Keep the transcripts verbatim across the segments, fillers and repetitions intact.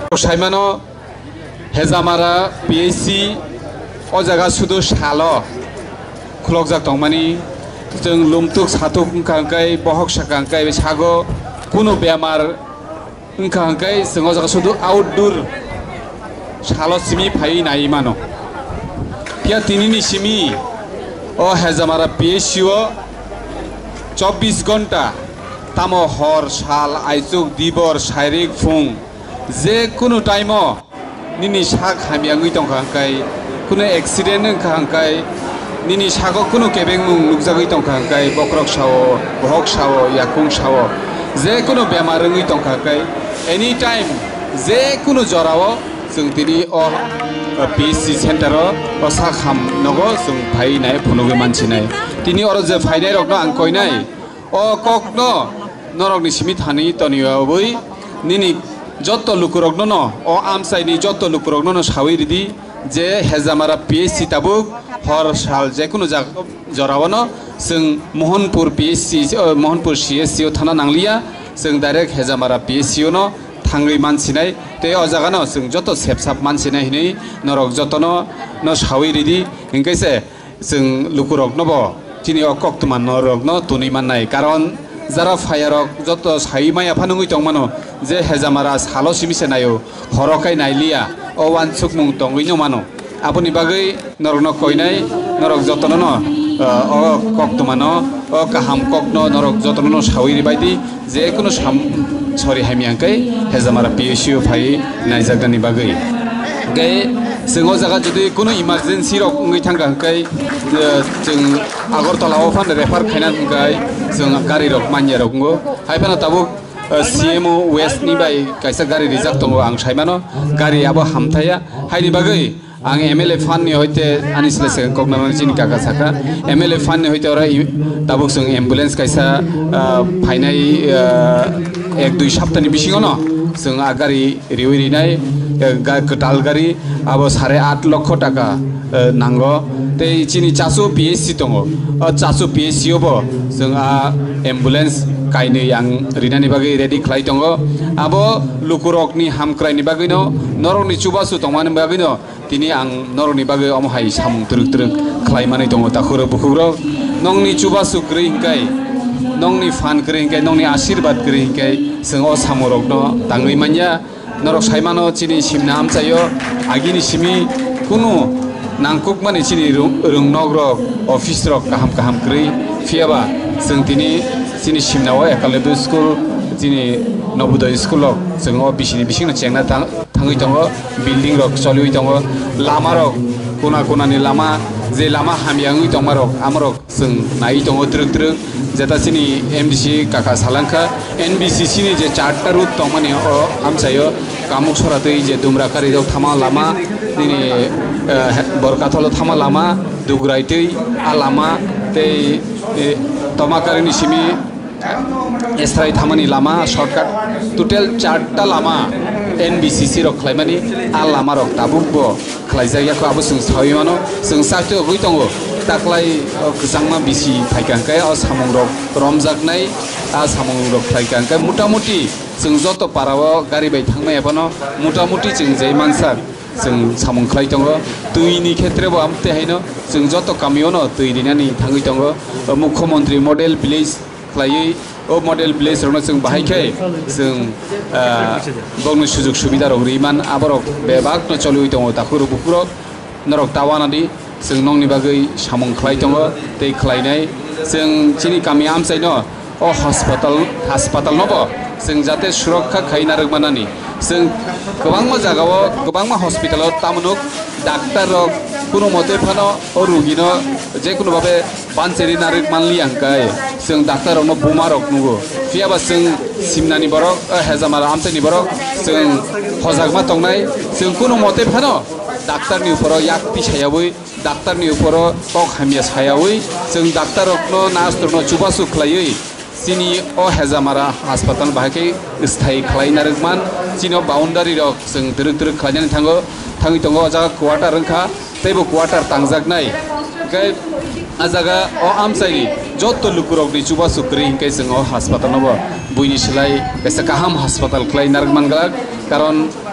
साइमानो हेजामारा PHC ओ जगह सुदु सालो खुलक जाक दंमानि जों लुमतुक सातुक खांकाय बहक साखांकाय सागो कुनु बेमार खांकाय जों ओ जगह सुदु आउटडोर सालो सिमी फाइ नाइ मानो पिया तिनिनि सिमी ओ हेजामारा पीएचसी ओ चौबीस घंटा तामो हर साल आइजुक दिबर शारीरिक फुं जे कुनु टाइमो निनि सा खामियाङै दंखांकाय कुनु एक्सिडेंट खांकाय निनि सागो कुनु केबें मुं नुकजागै दंखांकाय बक्रक सावो बहक सावो याकुं सावो जे कुनु बेमारङै दंखांकाय एनी टाइम जे कुनु जरावो जों दिनै अ पीएचसी सेंटर अ सा खाम नगो जों फाइनाय फुनुगै मानसिनाय दिनै अर जे फाइनाय रकनो आं कयनाय अ ककनो नरकनि सिमी थानि तनियावै निनि যত লুকুরগ্ন ন ও আমসাইনি যত লুকুরগ্ন ন সাউইরিদি যে হেজামারা পিএসসি তাবুক হর সাল যে কোনো জরাবন जों महनपुर पिएचसी महनपुर सीएचसी थाना नांलिया जों डाइरेक्ट हेजामारा पिएचसी न थांगै मानसिनाय ते अ जागान जों जत सेबसाब मानसिनाय हिनै नरक जतन न साउइरिदी हिंकैसे जों लुकुरग्नब तिनि अ कक्तमान नरग्न तुनि माननाय कारण যারা ফায়ারক যত সাইমাই আফানুই তংমানো যে হেজামারা সালো সিমিছে নাইও হরকাই নাইলিয়া ও ওয়ানসুক মুং তংইনো মানো আপনি বাগৈ নরক কইনাই নরক যতন ন অ কক্তমানো অ কাহাম কক্ন নরক যতন ন সাউইরি বাইদি যে কোনো সাম সরি হামিয়াঙ্কাই হেজামারা পিএসসি ফাই নাইজাগাनि বাগৈ গে जों जागा जुदि कोनो इमारजेन्सि रक ngै थांगांकाय जों आगरतलाव फान रेफार खायनांगाय जों गारि रक मान्या रकंगो हायफाना ताबो सीएमओ वेस्ट नि बाय कायसा गारि रिजार्भ दङ आं सायमानो गारि आबो हामथाया हायनि बागै आं एमएलए फान नि होइते आनिसलेसे कगनामानि जिनि काका साका एमएलए फान नि होइते अरा ताबो जों एम्बुलेंस कायसा फायनाय एक दुई सप्ताहनि बिसिङाव न जों आ गारि रिउरिनाय कटाल गारि अब साढ़े आठ लक्ष टाका नांगो ते चिनी चासो पीएचसी दङ चासो पीएचसी बो जों आ एम्बुलेंस कायनै आं रिनानि बागै रेडि खालाय दङ अब लुकुरकनि हामक्रायनि बागैनो नरकनि चुबासु दंमानि बागैनो दिनै आं नरकनि बागै अमहाय सामुं ट्रुक ट्रुक खालायमानै दङ ताखुरो बुखुरो नंनि चुबासु ग्रैंकाय नंनि फान ग्रैंकाय नंनि आशीर्वाद ग्रैंकाय जों अ सामुरकनो ताङै मान्या नरक साइमानो चिनि सिमना आमचायो आगिनि सिमी कुनु नांकुक माने चिनि रोंनग्रक अफिस रक काहाम काहाम ग्रै फियाबा जों दिनै चिनि सिमनाव एकालेबु स्कुल चिनि नवोदय स्कुल जों अ बिसिनि बिसिंनो चेंना थाङै दङ बिल्डिं रक चलियै दङ लामा रक कोना कोनानि लामा जे लामा हामियाङै दङ रक आमरक जों नाय दङ ट्रुक ट्रुक जेता चिनि एमडीसी काका सालांखा एनबीसीसी नि जे चारटा रुट दंमानि अ आमचायो कामुक सरादै जे दुमराकारि दाव थामा लामा दिनै बरकाथल थामा लामा दुगरायदै आ लामा ते तमाकारिनि सिमी एस्ट्राय थामानि लामा शर्टकाट टोटल चारटा लामा एनबीसीसी रक खालायमानि आ लामा रक ताबुकबो खालायजायाखौ आबो जों साविमानो जों साथो गै दङ ताक्लाय गोजांमा बिसि फायखांखाय अ सामुं रक रमजाकनाय आ सामुं रक फायखांखाय मुटामुटी जों जत पाराव गारि बाय थांनाय एबानो मुटामुटी जों जे मानसा जों सामुं खालाय दङ दैनि खेत्रबो आमते हायनो जों जत कामियावनो दै दिनानि थाङै दङ मुख्यमंत्री मडेल विलेज खालायै ओ मडेल विलेज रनो जों बाहायखाय जों गावनि सुजुग सुबिदा रक रिमान आबरक बेबागनो चलियै दङ ताखुरो बुखुरो नरक तावानादि जों नंनि बागै सामुं खालाय दङ दै खालायनाय जों चिनि गामि आमचायनो अ हस्पिटाल हस्पिटाल नबो जों जाते सुरक्षा खायना रगमानानि जों गोबांमा जागाव गोबांमा हस्पिटालाव तामुनुक डाक्टर रक कुनु मते फानो अ रुगिनो जे कुनु भाबे बानसेरि नारिक मानलि आंकाय जों डाक्टर रनो बुमा रक नुगो फियाबा जों सिमनानि बरक हेजामारा आमचायनि बरक जों हजागमा तंनाय जों कुनु मते फानो डाक्टरनि ऊपर याक्ति सायावै डाक्टरनि ऊपर कक हामिया सायावै जों डाक्टर रकनो नार्स रकनो चुबासु खालायै चिनि अ हेजामारा हास्पाताल बाहायकै स्थायी खालायना रकमान चिनो बाउन्डारि रक जों दरक दरक खालायनानै थाङो थाङै दङ जागा क्वार्टार रोंखा तेबो क्वार्टार तांजागनाय गाय आ जागा अ आमचायनि जत लुकुरकनि चुबासु ग्रै हिंखाय जों अ हास्पाताल नबो बुइनि सोलाय एसे गाहाम हास्पाताल खालायना रकमान कारण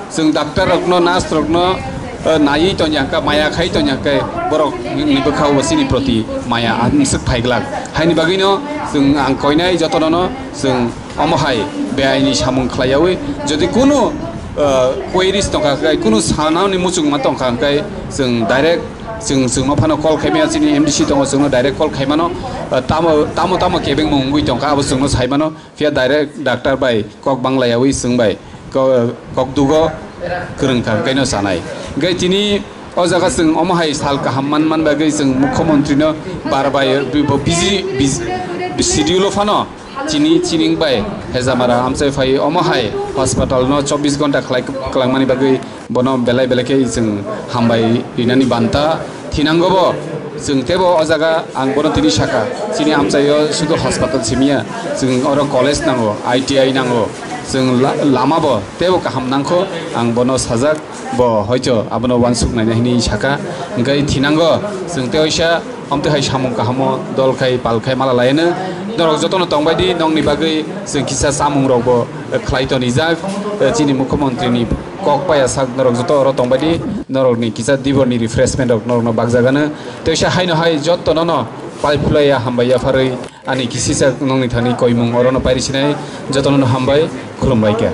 जों डाक्टर रखनो नार्स रखनो नायै तंजाका माया खाई तंजाका बरक निबखाव वसिनि प्रति माया आंसुक फाइगलाक हायनि बागैनो जों आं कयनाय जतननो जों अमहाय बेआइनि सामुं खलायावै जदि कुनु क्वेरिस तंखाखाय कुनु सानावनि मुचुक मा तंखाखाय जों डाइरेक्ट जों जोंनो फानो कल खायमाया जोंनि एमडिसि दङ जोंनो डाइरेक्ट कल खायमानो तामो तामो तामो केबें मुंगुइ तंखा आबो जोंनो सायमानो फिया डाइरेक्ट डाक्टर बाय कक बांलायावै सोंबाय कक दुगो गोरोंखा गायनो सानाय गाय तिनि अ जागा जों अमहाय साल काहाममान मान बागै जों मुख्यमंत्रीनो बारबाय बिजि सिडिउल फानो चिनी चिनिं बाय हेजामारा आमसाय फाय अमहाय हस्पिटाल न चौबीस घंटा खलाय कलांमानि बागै बनो बेलाय बेलायके जों हामबाय रिनानि बान्ता थिनांगोबो जों तेबो अ जागा आं बनो तिनि शाखा चिनि आमसायो सुदु हस्पिटाल सिमिया जों अर कलेज नांगो आईटीआई नांगो जों लामाबो तेबो काहाम नांखो आं बनो साजाक बो हयतो आबनो वानसुक नायनायनि शाखा गाय थिनांगो जों तेयसा हमते हाय सामुं काहामो दलखाय पालखाय माला लायनो नरक जतन तंबायदि नंनि बागै जों किसा सामुं रबो खलायतो निजाक चिनि मुख्यमंत्रीनि कक पाया साक नरक जत अर तंबायदि नरकनि किसा दिबरनि रिफ्रेशमेन्ट रक नरनो बागजागानो तेयसा हायनो हाय जतन न पाइपलाया हामबाया फारै आनि किसिसा नंनि थानि कयमुं अरनो पारिसिनाय जतन हामबाय खुलुमबाय के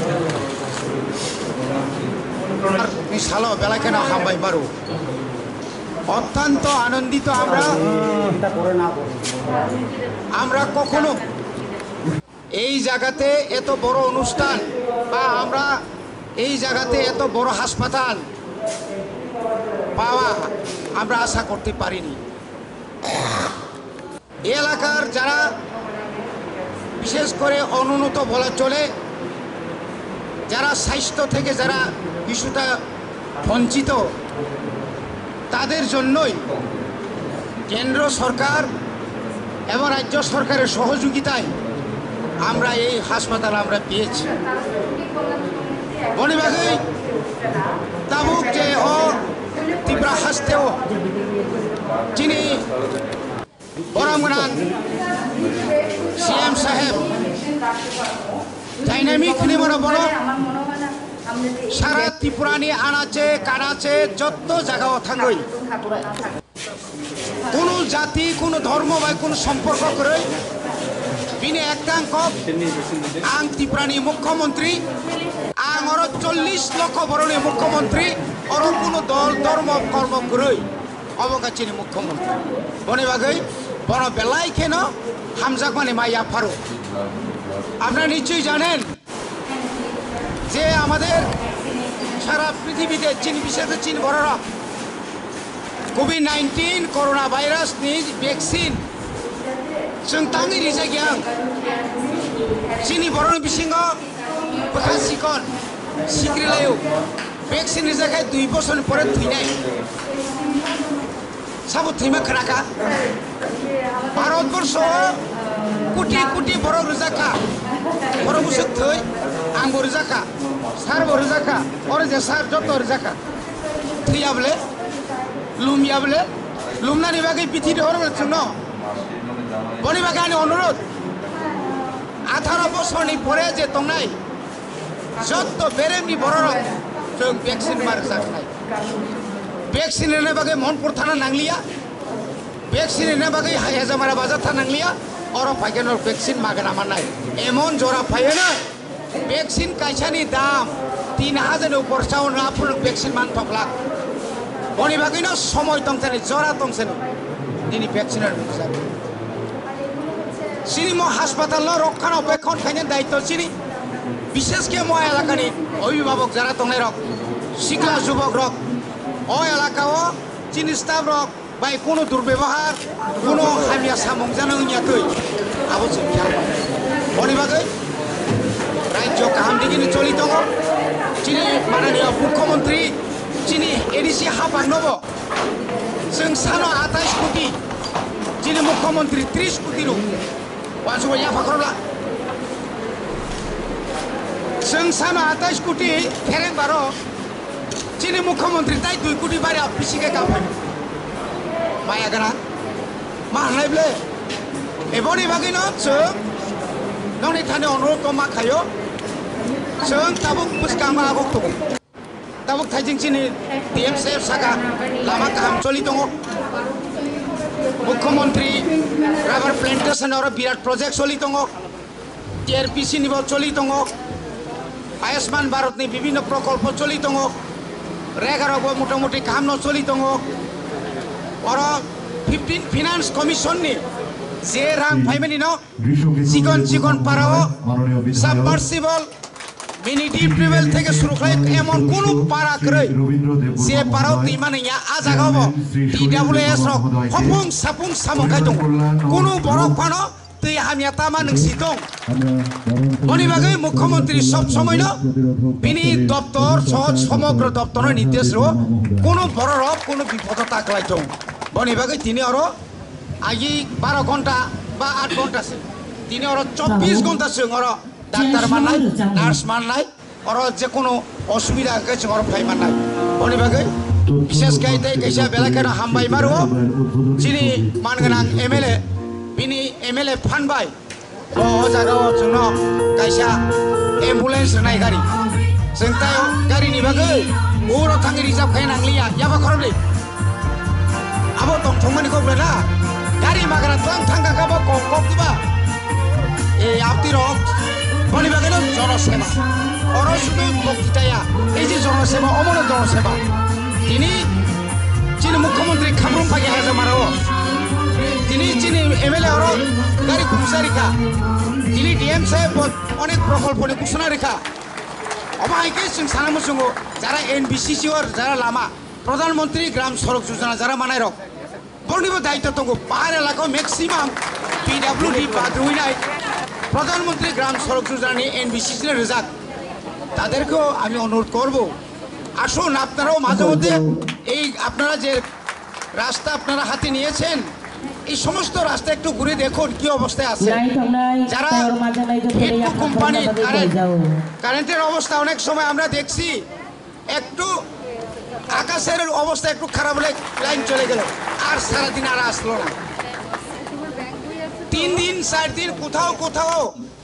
सालो बेलाकेना हामबाय बारु অত্যন্ত আনন্দিত আমরা আমরা কখনো এই জায়গাতে এত বড় অনুষ্ঠান বা আমরা এই জায়গাতে এত বড় হাসপাতাল পাওয়া আমরা আশা করতে পারিনি এই এলাকার যারা বিশেষ করে অনুন্নত বলা চলে যারা স্বাস্থ্য থেকে যারা কিছুটা বঞ্চিত তাদের জন্যই কেন্দ্র সরকার এবং রাজ্য সরকারের সহযোগিতায় আমরা এই হাসপাতাল আমরা পেয়েছি বনিবাগৈ তাবুক যে ও তীব্র হাসতেও যিনি বরমগ্রান সিএম সাহেব ডাইনামিক নিমন বড় সারা ত্রিপুরানি আনাচে কানাচে যত জায়গাও থাঙ্গই কোনো জাতি কোনো ধর্ম বা কোনো সম্পর্ক করে বিনে একটাঙ্ক আং ত্রিপুরানি মুখ্যমন্ত্রী আং অর চল্লিশ লক্ষ বরণী মুখ্যমন্ত্রী অর কোনো দল ধর্ম কর্ম করে অবকাচিনি মুখ্যমন্ত্রী বনে বাগৈ বড় বেলায় কেন হামজাক মানে মাইয়া ফারুক আপনারা নিশ্চয়ই জানেন যে আমাদের সারা পৃথিবীতে চীন বিশেষ চীন বড়রা কোভিড নাইন্টিন করোনা ভাইরাস नि ভ্যাকসিন जों तांनि रिजागियां चीनी बर'नि बिसिङाव बोखासिगोन सिग्रिलायाव भ्याक्सिन रिजाखाय दुइ बोसोरनि परे थैनाय साबो थैमा खोनाखा भारतबर्षआव कोटि कोटि बर' रिजाखा बर' बुसुक थै आंबो रिजाखा सारबो रिजाखा अरे जे सार जत रिजाखा थैयाबले लुमियाबले लुमनानि बागै बिथि हरनो जोंनो बनि बागानि अनुरोध आठारह बोसोरनि परे जे तंनाय जत बेरेमनि बर'रक जों भ्याक्सिन मार जाखानाय भ्याक्सिन होनो बागै मनपुर थाना नांलिया भ्याक्सिन होनो बागै हेजामारा बाजार थाना नांलिया अर फाइगेनर भ्याक्सिन मागना मानाय एमन जरा फायनो भ्याक्सिन कायसानि दाम तीन हाजार उपरसाव नाफोर भ्याक्सिन मान थकला बनि बागैनो समय दंसै जरा दंसै दिनै भ्याक्सिनार जाबाय চিনি মই হাসপাতাল রক্ষণাবেক্ষণ খাইনে দায়িত্ব চিনি বিশেষকে মই এলাকানি অভিভাবক যারা তংনাই রক শিক্ষা যুবক রক ও এলাকাও চিনি স্টাফ রক বাই কোনো দুর্ব্যবহার কোনো হামিয়া সামং জানো ইয়াতই আবো চিন্তা বনি বাগৈ রাজ্য কাহাম দিগিনি চলি দङ চিনি মাননীয় মুখ্যমন্ত্রী চিনি এডিসি হাবাং নব जों सानो আঠাইশ কোটি চিনি মুখ্যমন্ত্রী ত্রিশ কোটি রু वासुवा या फाखरला जों सानो आठाइस कोटी फेरें बारो चीनी मुख्यमंत्री ताई दुई कोटी बारे बिसिके गाफाय माया गना मा हानायब्ले एबनि बागैनो जों नोंनि थाने अनुरोध मा खायो जों tabuk puskama agok tuh tabuk thajing sini D M C F saka lama kaham coli tongo মুখ্যমন্ত্রী রাবার প্ল্যান্টেশন আর বিরাট প্রজেক্ট চলি tongo T R P C নিব চলি tongo আয়ুষ্মান ভারত নি বিভিন্ন প্রকল্প চলি tongo রেগারব মোটামুটি কাম ন চলি tongo আর fifteen ফিনান্স কমিশন নি যে রাং ফাইমেনি ন চিকন চিকন পারাও সাবমার্সিবল মিনি ডিপ লেভেল থেকে শুরু করে এমন কোন পারা করে যে পারাও তিমানে ইয়া আজাগাব টি ডাব্লিউ এস রক হপুং সাপুং সামকাই দং কোন বড় পানো তুই হামিয়া তামা নংসি দং বনি বাগে মুখ্যমন্ত্রী সব সময় ন বিনি দপ্তর সহজ সমগ্র দপ্তরের নির্দেশ রো কোন বড় রক কোন বিপদ তাকলাই দং বনি বাগে তিনি আরো আগে বারো ঘন্টা বা আট ঘন্টা সে তিনি আরো চব্বিশ ঘন্টা সে আরো ডাক্তার মানাই নার্স মানাই আর যে কোনো অসুবিধা গেছে আর ভাই মানাই বনি বাগে বিশেষ গাইতে গেছে বেলাকেন হামবাই মারো যিনি মানগোনাং এম এল এ বিনি এম এল এ ফানবাই ও জায়গাও जोंन गायसा एम्बुलेंस होनाय गारि जों ताय गारिनि बागै उराव थाङि रिजार्भ खायनांलिया याबा खरबले आबो दं थंमानिखौ ब्लेना गारि मागारा थां थांगाखाबो कककबा ए आपति रक বনি বাগেনো জনসেবা অর শুধু বক্তৃতায়া এই যে জনসেবা অমর জনসেবা তিনি যিনি মুখ্যমন্ত্রী খামরুং ফাগে হাজামারাও তিনি যিনি এমএলএ অর গাড়ি ঘুষা রেখা তিনি ডিএম সাহেব অনেক প্রকল্প ঘোষণা রেখা অবাইকে जों সানামসঙ্গ যারা এনবিসিসি ওর যারা লামা প্রধানমন্ত্রী গ্রাম সড়ক যোজনা যারা মানায় রক বর্ণিব দায়িত্ব তঙ্গ পাহাড় এলাকায় ম্যাক্সিমাম পিডাব্লিউডি বাদরুইনাই প্রধানমন্ত্রী গ্রাম সড়ক যোজনা এনবিসিসি রেজাক তাদেরকেও আমি অনুরোধ করব আসুন আপনারাও মাঝে মধ্যে এই আপনারা যে রাস্তা আপনারা হাতে নিয়েছেন এই সমস্ত রাস্তা একটু ঘুরে দেখুন কি অবস্থায় আছে যারা ফেসবুক কোম্পানি কারেন্টের অবস্থা অনেক সময় আমরা দেখছি একটু আকাশের অবস্থা একটু খারাপ হলে লাইন চলে গেল আর সারাদিন আর আসলো না তিন দিন চার দিন কোথাও কোথাও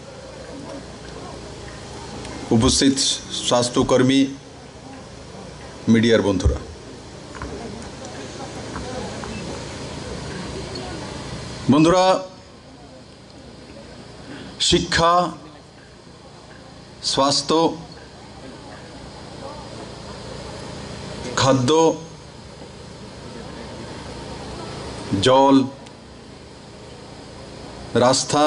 উপস্থিত স্বাস্থ্যকর্মী মিডিয়ার বন্ধুরা বন্ধুরা শিক্ষা স্বাস্থ্য খাদ্য জল রাস্তা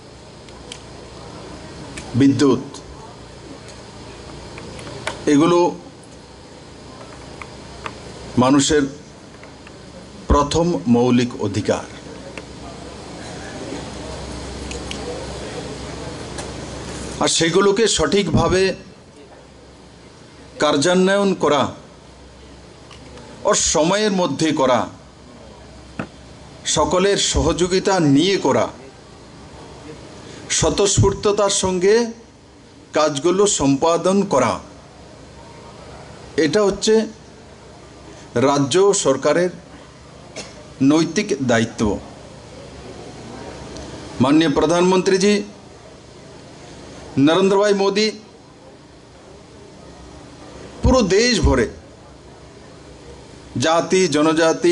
বিদ্যুৎ এগুলো মানুষের প্রথম মৌলিক অধিকার আর সেগুলোকে সঠিকভাবে কার্যান্বয়ন করা ও সময়ের মধ্যে করা সকলের সহযোগিতা নিয়ে করা স্বতঃস্ফূর্ততার সঙ্গে কাজগুলো সম্পাদন করা এটা হচ্ছে রাজ্য সরকারের নৈতিক দায়িত্ব माननीय प्रधानमंत्री जी नरेंद्र भाई मोदी पूरा देश भरे जाति जनजाति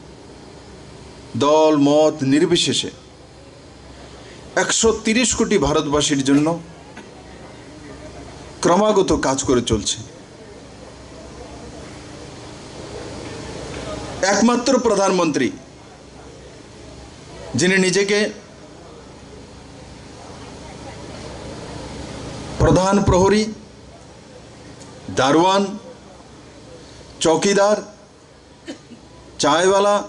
दल मत निर्विशेषे एकशो तीस कोटी भारतवासीर जन्य क्रमागत काज करे चलছে एकमात्र प्रधानमंत्री जिन्हें निजे के प्रधान प्रहरी दारवान चौकीदार चायवाला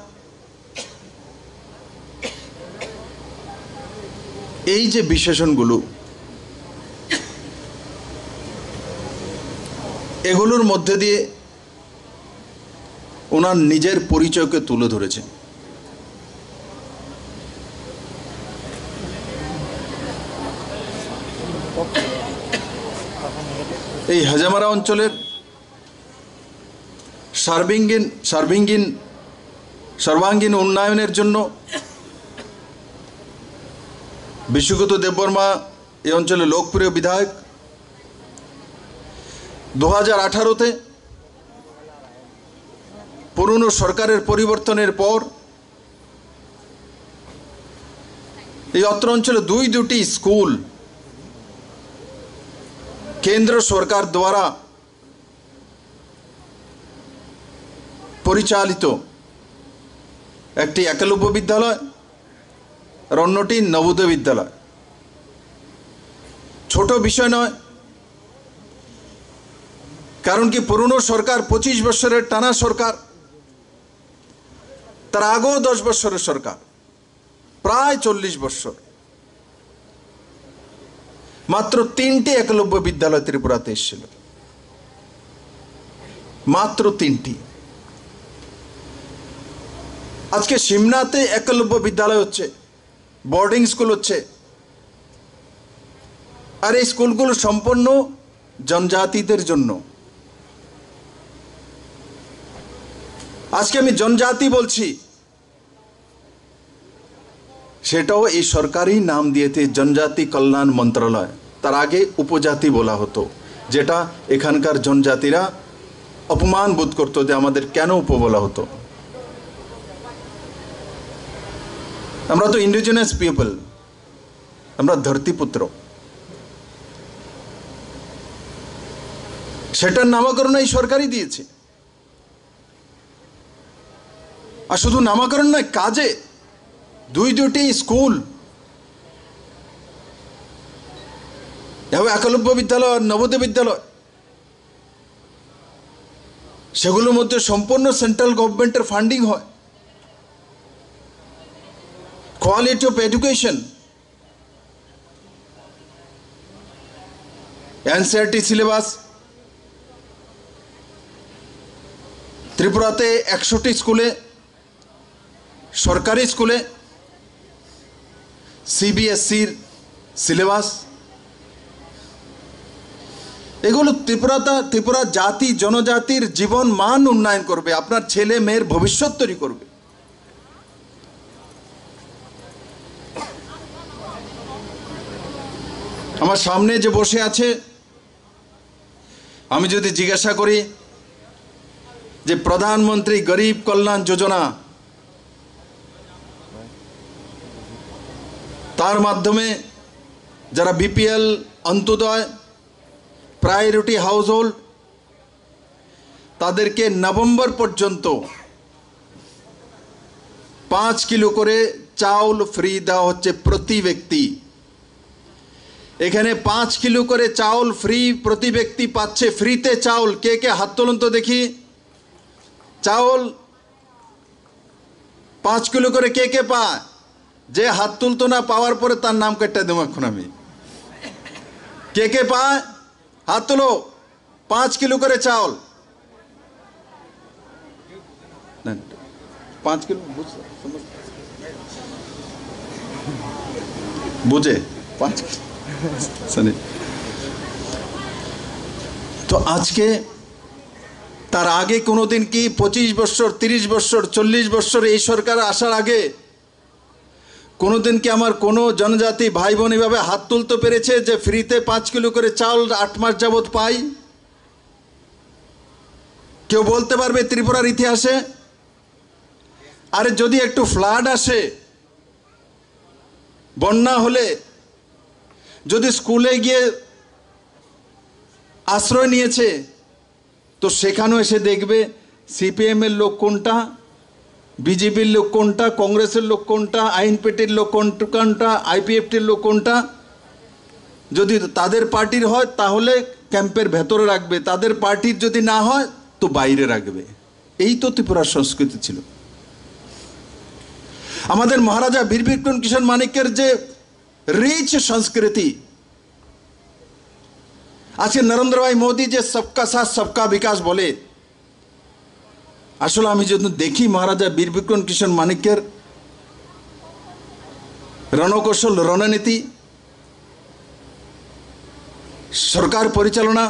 এই যে বিশেষণগুলো এগুলোর মধ্যে দিয়ে ওনার নিজের পরিচয়কে তুলে ধরেছেন এই হাজামারা অঞ্চলের সার্বিঙ্গীন সার্বিঙ্গীন সর্বাঙ্গীন উন্নয়নের জন্য বিশ্বগত দেববর্মা এই অঞ্চলের লোকপ্রিয় বিধায়ক দু হাজার আঠারোতে পুরনো সরকারের পরিবর্তনের পর এই অত্র অঞ্চলে দুই দুটি স্কুল কেন্দ্র সরকার দ্বারা পরিচালিত, একটি একলব্য বিদ্যালয় আর অন্যটি নবোদয় বিদ্যালয়। ছোট বিষয় নয়, কারণ কি পুরনো সরকার পঁচিশ বছরের টানা সরকার, তার আগেও দশ বছরের সরকার, প্রায় চল্লিশ বছর, মাত্র তিনটি একলব্য বিদ্যালয় ত্রিপুরাতে এসেছিল, মাত্র তিনটি। আজকে সিমনাতে একলব্য বিদ্যালয় হচ্ছে, বোর্ডিং স্কুল হচ্ছে, আর এই স্কুলগুলো সম্পূর্ণ জনজাতিদের জন্য। আজকে আমি জনজাতি বলছি, সেটাও এই সরকারই নাম দিয়েছে জনজাতি কল্যাণ মন্ত্রণালয়। তার আগে উপজাতি বলা হতো, যেটা এখানকার জনজাতিরা অপমান বোধ করতো যে আমাদের কেন উপ বলা হতো। আমরা তো ইন্ডিজিনাস পিপল, আমরা ধরতিপুত্র। সেটার নামকরণ এই সরকারই দিয়েছে। আর শুধু নামকরণ নয়, কাজে দুই দুটি স্কুল, একলব্য বিদ্যালয় আর নবোদয় বিদ্যালয়, সেগুলোর মধ্যে সম্পূর্ণ সেন্ট্রাল গভর্নমেন্টের ফান্ডিং হয়। Quality of education, NCERT syllabus, ত্রিপুরাতে একশোটি স্কুলে, সরকারি স্কুলে সিবিএসসির সিলেবাস, এগুলো ত্রিপুরাটা ত্রিপুরা জাতি জনজাতির জীবন মান উন্নয়ন করবে, আপনার ছেলে মেয়ের ভবিষ্যৎ তৈরি করবে। আমার সামনে যে বসে আছে, আমি যদি জিজ্ঞাসা করি যে প্রধানমন্ত্রী গরিব কল্যাণ যোজনা, তার মাধ্যমে যারা BPL, Antyodaya, priority household, তাদেরকে নভেম্বর পর্যন্ত পাঁচ কিলো করে চাউল ফ্রি দেওয়া হচ্ছে প্রতি ব্যক্তি। এখানে পাঁচ কিলো করে চাউল ফ্রি প্রতি ব্যক্তি পাচ্ছে, ফ্রিতে চাউল। কে কে হাত তুলুন তো দেখি। চাউল পাঁচ কিলো করে কে কে পায়? যে হাত তুলতো না, পাওয়ার পরে তার নাম কেটে দেবো এখন আমি। কে কে পায় হাত তুলো। পাঁচ কিলো করে চাউল, পাঁচ কিলো বুঝে পাঁচ তো আজকে তার আগে কোনোদিন কি পঁচিশ বছর, তিরিশ বছর, চল্লিশ বছর এই সরকার আসার আগে কোনোদিন কি আমার কোনো জনজাতি ভাই বোন এভাবে হাত তুলতে পেরেছে যে ফ্রিতে পাঁচ কিলো করে চাউল আট মাস যাবৎ পাই? কেউ বলতে পারবে ত্রিপুরার ইতিহাসে? আরে যদি একটু ফ্লাড আসে, বন্যা হলে, যদি স্কুলে গিয়ে আশ্রয় নিয়েছে, তো সেখানেও এসে দেখবে সিপিএম এর লোক কোনটা, বিজেপির লোক কোনটা, কংগ্রেসের লোক কোনটা, আইএনপিটির লোক কোনটা, আইপিএফটির লোক কোনটা। যদি তাদের পার্টির হয় তাহলে ক্যাম্পের ভেতরে রাখবে, তাদের পার্টির যদি না হয় তো বাইরে রাখবে। এই তো ত্রিপুরার সংস্কৃতি ছিল। আমাদের মহারাজা বীর বিক্রম কিশোর মানিক্যের যে রিচ সংস্কৃতি, আজকে নরেন্দ্র ভাই মোদী যে সবকা সাথ সবকা বিকাশ বলে, আসলে আমি যদি দেখি মহারাজা বীর বিক্রম কিশোর মানিক্যের রণকৌশল, রণনীতি, সরকার পরিচালনা,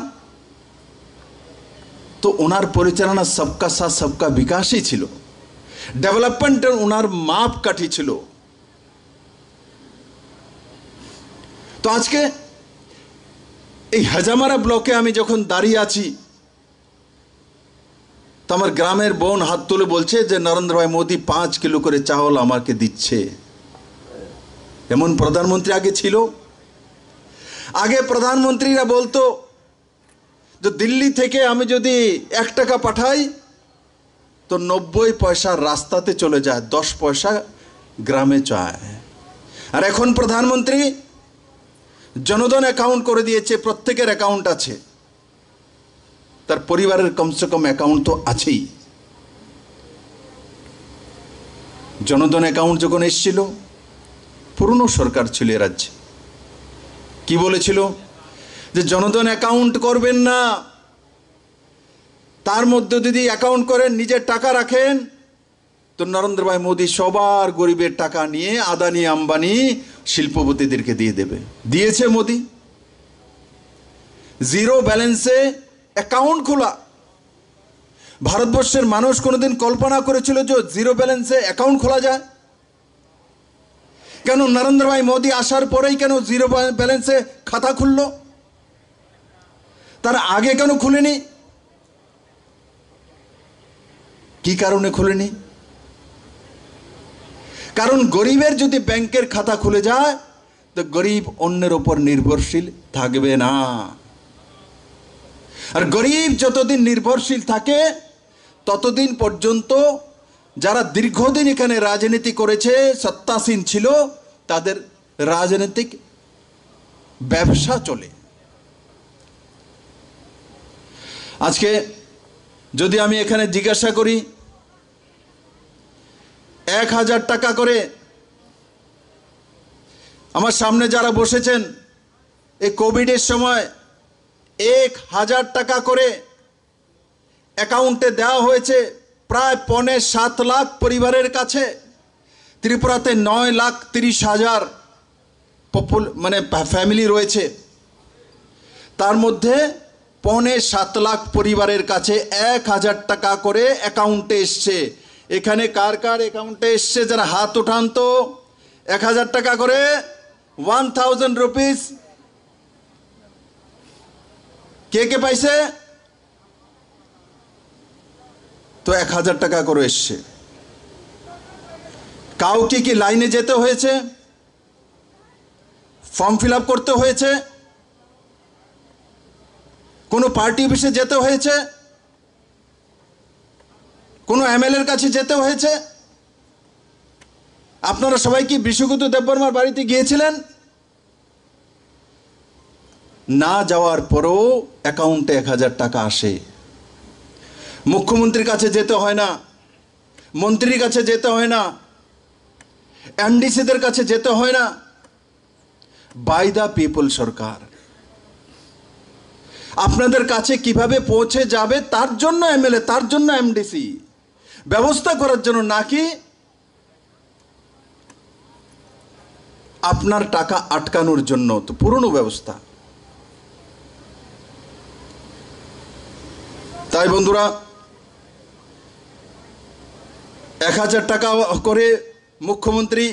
তো ওনার পরিচালনা সবকা সাথ সবকা বিকাশই ছিল। ডেভেলপমেন্টের ওনার মাপকাঠি ছিল। তো আজকে এই হাজামারা ব্লকে আমি যখন দাঁড়িয়ে আছি, তো আমার গ্রামের বোন হাত তুলে বলছে যে নরেন্দ্র ভাই মোদী পাঁচ কিলো করে চাউল আমাকে দিচ্ছে। এমন প্রধানমন্ত্রী আগে ছিল? আগে প্রধানমন্ত্রীরা বলতো যে দিল্লি থেকে আমি যদি এক টাকা পাঠাই তো নব্বই পয়সা রাস্তাতে চলে যায়, দশ পয়সা গ্রামে চায়। আর এখন প্রধানমন্ত্রী জনধন অ্যাকাউন্ট করে দিয়েছে, প্রত্যেকের অ্যাকাউন্ট আছে, তার পরিবারের কমসে কম অ্যাকাউন্ট তো আছেই। জনধন অ্যাকাউন্ট যখন এসেছিল, পুরনো সরকার ছিল এ রাজ্যে, কি বলেছিল যে জনধন অ্যাকাউন্ট করবেন না, তার মধ্যে যদি অ্যাকাউন্ট করেন নিজের টাকা রাখেন তো নরেন্দ্র ভাই মোদী সবার গরিবের টাকা নিয়ে আদানি আম্বানি শিল্পপতিদেরকে দিয়ে দেবে। দিয়েছে মোদী। জিরো ব্যালেন্সে অ্যাকাউন্ট খোলা। ভারতবর্ষের মানুষ কোনোদিন কল্পনা করেছিল যে জিরো ব্যালেন্সে অ্যাকাউন্ট খোলা যায়? কেন নরেন্দ্র ভাই মোদী আসার পরেই কেন জিরো ব্যালেন্সে খাতা খুলল? তার আগে কেন খুলেনি? কি কারণে খুলেনি? কারণ গরিবের যদি ব্যাংকের খাতা খুলে যায় তো গরিব অন্যের ওপর নির্ভরশীল থাকবে না। আর গরিব যতদিন নির্ভরশীল থাকে ততদিন পর্যন্ত যারা দীর্ঘদিন এখানে রাজনীতি করেছে, সত্তাসীন ছিল, তাদের রাজনৈতিক ব্যবসা চলে। আজকে যদি আমি এখানে জিজ্ঞাসা করি এক হাজার টাকা করে, আমার সামনে যারা বসেছেন এই কোভিডের সময় এক হাজার টাকা করে অ্যাকাউন্টে দেওয়া হয়েছে প্রায় পৌনে সাত লাখ পরিবারের কাছে। ত্রিপুরাতে নয় লাখ তিরিশ হাজার পপুল মানে ফ্যামিলি রয়েছে, তার মধ্যে পৌনে সাত লাখ পরিবারের কাছে এক হাজার টাকা করে অ্যাকাউন্টে এসছে। এখানে কার কার অ্যাকাউন্টে এসছে যারা হাত উঠান তো? এক হাজার টাকা করে, ওয়ান থাউজেন্ড রুপিস কে কে পাইছে? তো এক হাজার টাকা করে এসছে। কাউকে কি লাইনে যেতে হয়েছে? ফর্ম ফিল আপ করতে হয়েছে? কোনো পার্টি অফিসে যেতে হয়েছে? কোনো এমএলএর কাছে যেতে হয়েছে? আপনারা সবাই কি বিশ্বজিৎ দেববর্মার বাড়িতে গিয়েছিলেন? না যাওয়ার পরও অ্যাকাউন্টে এক হাজার টাকা আসে। মুখ্যমন্ত্রীর কাছে যেতে হয় না, মন্ত্রীর কাছে যেতে হয় না, এমডিসিদের কাছে যেতে হয় না। বাই দ্য পিপল সরকার আপনাদের কাছে কিভাবে পৌঁছে যাবে তার জন্য এমএলএ, তার জন্য এমডিসি ব্যবস্থা করার জন্য, নাকি আপনার টাকা আটকানোর জন্য। তো পুরনো ব্যবস্থা। তাই বন্ধুরা, এক হাজার টাকা করে মুখ্যমন্ত্রী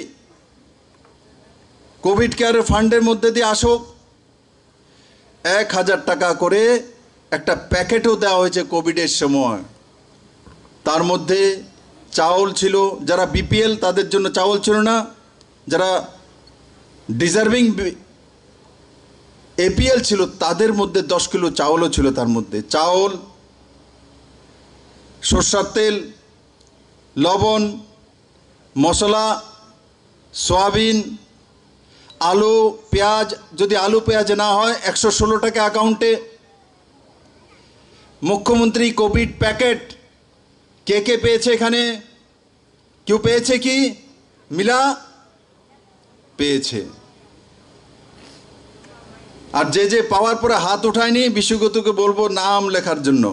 কোভিড কেয়ার ফান্ডের মধ্যে দিয়ে আসুক, এক হাজার টাকা করে একটা প্যাকেটও দেওয়া হয়েছে কোভিডের সময়। তার মধ্যে চাউল ছিল, যারা বিপিএল তাদের জন্য চাউল ছিল না, যারা ডিজার্ভিং এপিএল ছিল তাদের মধ্যে দশ কিলো চাউলও ছিল। তার মধ্যে চাউল, সরষের তেল, লবণ, মশলা, সয়াবিন, আলু, পেঁয়াজ। যদি আলু পেঁয়াজ না হয় একশো ষোলো টাকা অ্যাকাউন্টে। মুখ্যমন্ত্রী কোভিড প্যাকেট কে কে পেয়েছে? এখানে কেউ পেয়েছে কি? মিলা পেয়েছে। আর যে যে পাওয়ার পরে হাত ওঠায়নি, বিশ্বগতকে বলবো নাম লেখার জন্য।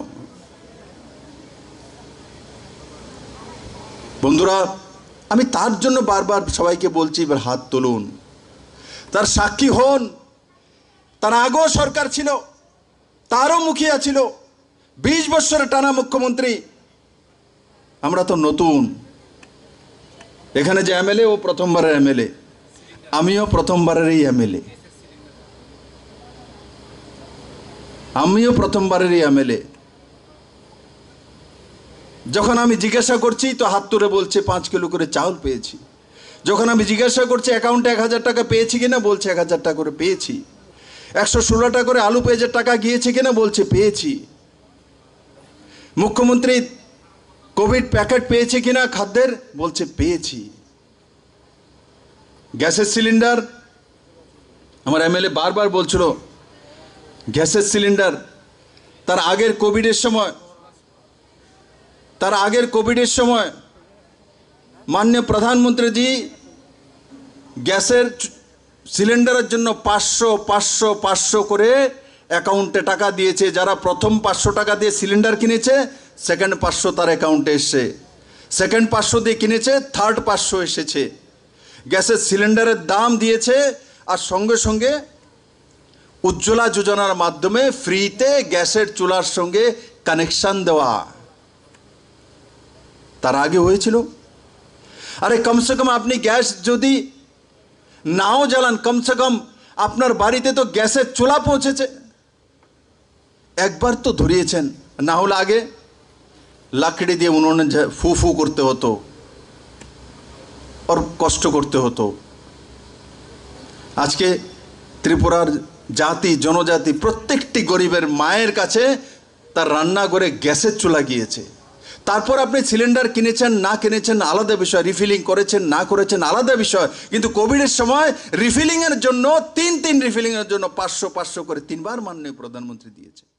বন্ধুরা, আমি তার জন্য বারবার সবাইকে বলছি এবার হাত তুলুন, তার সাক্ষী হন। তার আগেও সরকার ছিল, তারও মুখিয়া ছিল, বিশ বছরের টানা মুখ্যমন্ত্রী। আমরা তো নতুন। এখানে যে এমএলএ, ও প্রথমবারের এমএলএ, আমিও প্রথমবারেরই এমএলএ। আমিও প্রথমবারেরই এমএলএ। যখন আমি জিজ্ঞাসা করছি তো হাত তুলে বলছে পাঁচ কিলো করে চাউল পেয়েছি। যখন আমি জিজ্ঞাসা করছি অ্যাকাউন্টে এক হাজার টাকা পেয়েছি কিনা, বলছে এক হাজার টাকা করে পেয়েছি। একশো ষোলো টাকা করে আলু পেঁয়াজের টাকা গিয়েছে কিনা, বলছে পেয়েছি। মুখ্যমন্ত্রী কোভিড প্যাকেট পেয়েছে কিনা খাদ্যের, বলছে পেয়েছি। গ্যাসের সিলিন্ডার, আমার এমএলএ বারবার বলছিল গ্যাসের সিলিন্ডার তার আগের কোভিডের সময় তার আগের কোভিডের সময় মাননীয় প্রধানমন্ত্রীজি গ্যাসের সিলিন্ডারের জন্য পাঁচশো পাঁচশো পাঁচশো করে অ্যাকাউন্টে টাকা দিয়েছে। যারা প্রথম পাঁচশো টাকা দিয়ে সিলিন্ডার কিনেছে, সেকেন্ড পাঁচশো তার অ্যাকাউন্টে এসছে। সেকেন্ড পাঁচশো দিয়ে কিনেছে, থার্ড পাঁচশো এসেছে। গ্যাসের সিলিন্ডারের দাম দিয়েছে, আর সঙ্গে সঙ্গে উজ্জ্বলা যোজনার মাধ্যমে ফ্রিতে গ্যাসের চুলার সঙ্গে কানেকশন দেওয়া। তার আগে হয়েছিল। আরে কমসে কম আপনি গ্যাস যদি নাও জ্বালান, কমসে কম আপনার বাড়িতে তো গ্যাসের চুলা পৌঁছেছে, একবার তো ধরিয়েছেন। না হলে আগে লাকড়ি দিয়ে উনুনে ফু ফু করতে হতো, আর কষ্ট করতে হতো। আজকে ত্রিপুরার জাতি জনজাতি প্রত্যেকটি গরিবের মায়ের কাছে তার রান্নাঘরে গ্যাসের চুলা গিয়েছে। তারপর আপনি সিলিন্ডার কিনেছেন না কিনেছেন আলাদা বিষয়, রিফিলিং করেছেন না করেছেন আলাদা বিষয়, কিন্তু কোভিডের সময় রিফিলিংয়ের জন্য তিন তিন রিফিলিংয়ের জন্য পাঁচশো পাঁচশো করে তিনবার মাননীয় প্রধানমন্ত্রী দিয়েছে।